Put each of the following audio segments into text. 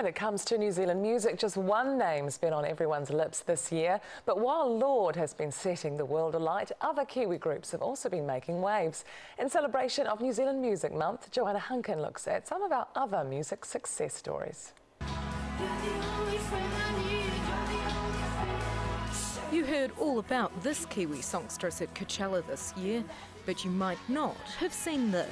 When it comes to New Zealand music, just one name's been on everyone's lips this year. But while Lorde has been setting the world alight, other Kiwi groups have also been making waves. In celebration of New Zealand Music Month, Joanna Hunkin looks at some of our other music success stories. You heard all about this Kiwi songstress at Coachella this year, but you might not have seen this.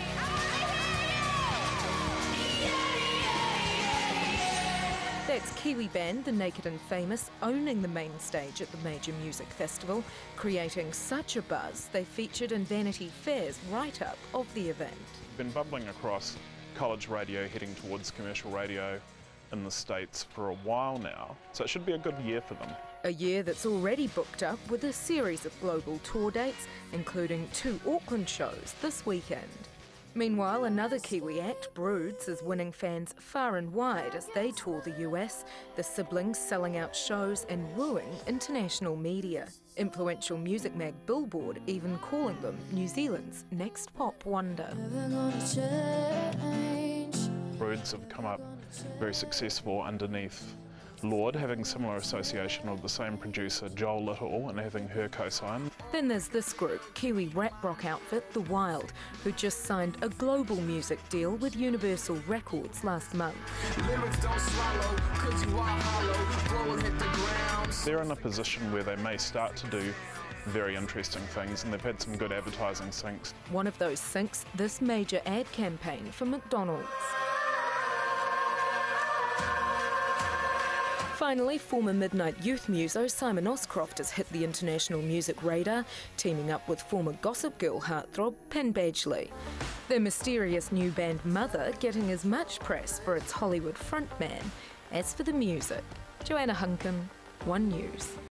That's Kiwi band The Naked and Famous owning the main stage at the major music festival, creating such a buzz they featured in Vanity Fair's write-up of the event. Been bubbling across college radio, heading towards commercial radio in the States for a while now, so it should be a good year for them. A year that's already booked up with a series of global tour dates, including 2 Auckland shows this weekend. Meanwhile, another Kiwi act, Broods, is winning fans far and wide as they tour the US, the siblings selling out shows and wooing international media. Influential music mag Billboard even calling them New Zealand's next pop wonder. Broods have come up very successful underneath Lorde, having similar association with the same producer Joel Little and having her co-sign. Then there's this group, Kiwi rap rock outfit The Wild, who just signed a global music deal with Universal Records last month. They're in a position where they may start to do very interesting things, and they've had some good advertising syncs. One of those syncs, this major ad campaign for McDonald's. Finally, former Midnight Youth muso Simon Oscroft has hit the international music radar, teaming up with former Gossip Girl heartthrob Penn Badgley. Their mysterious new band Mother getting as much press for its Hollywood frontman as for the music. Joanna Hunkin, One News.